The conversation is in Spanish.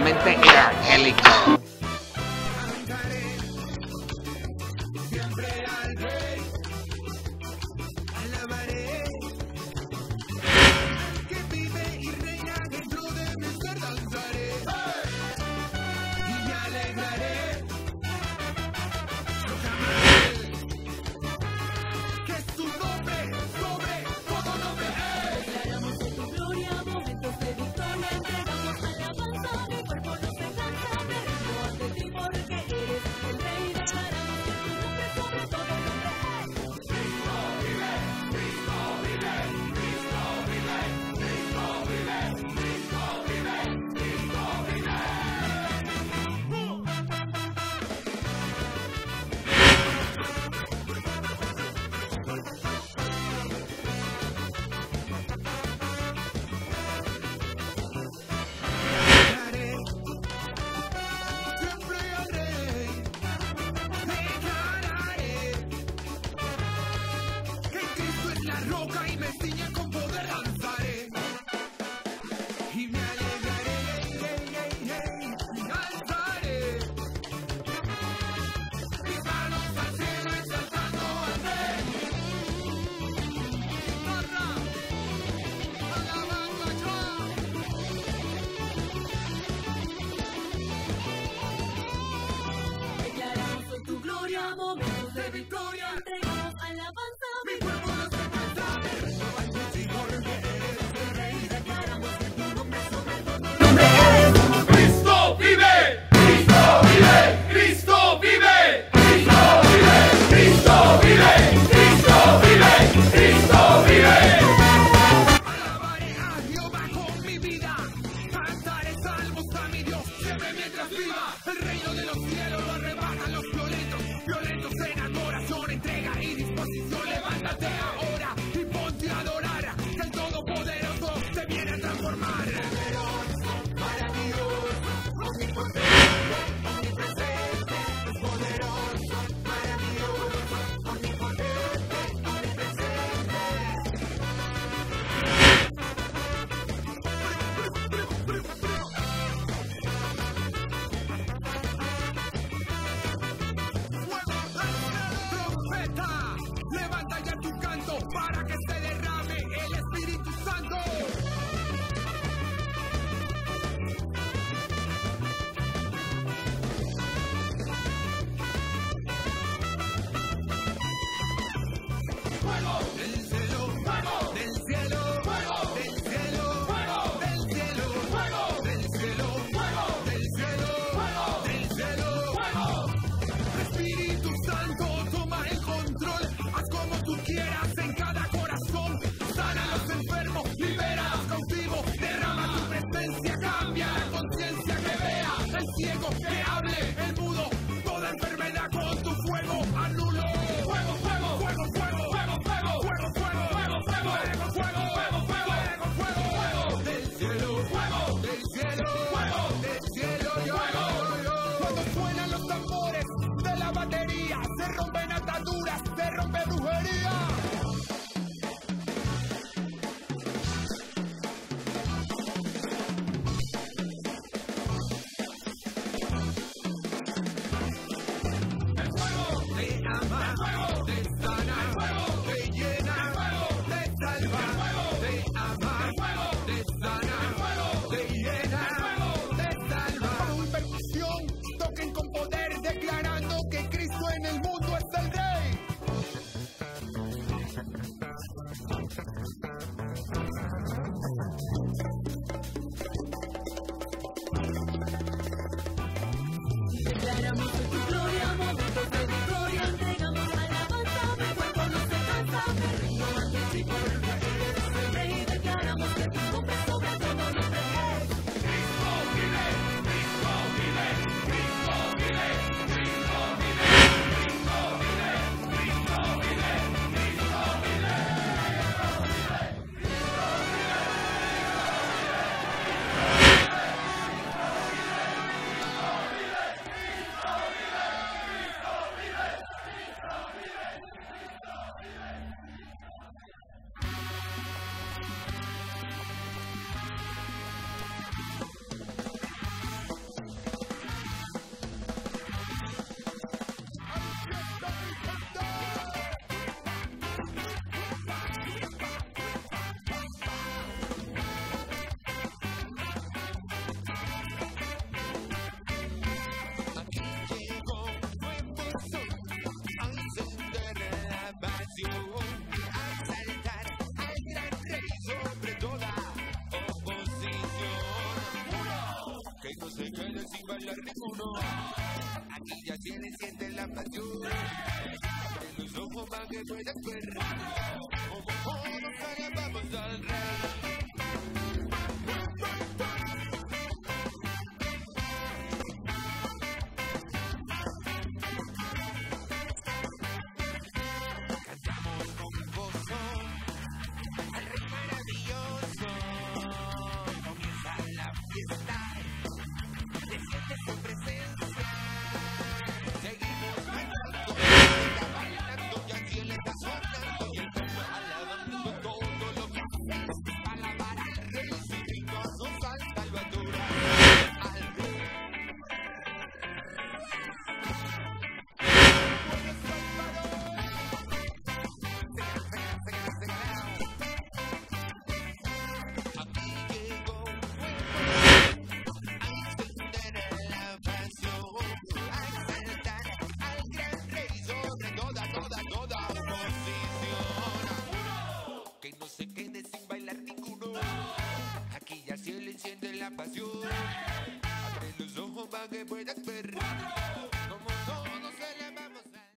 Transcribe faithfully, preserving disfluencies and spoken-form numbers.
totalmente evangélico. quede sin bailar ninguno. Aquí ya se le siente la pasión. Abre los ojos para que puedas ver. Como todos alabamos al rey. Cantamos con gozo al rey maravilloso. Comienza la fiesta, se siente su presencia. Seguimos bailando, está bailando, ya el cielo está sonando y el pueblo alabando todo lo que hace. Alabar al rey, su ricos al Salvador, al rey. Aquí llegó un la pasión, a exaltar al gran rey sobre toda, toda, toda oposición. Que no se quede sin bailar ninguno. Aquí ya se le enciende la pasión. Abre los ojos para que puedas ver.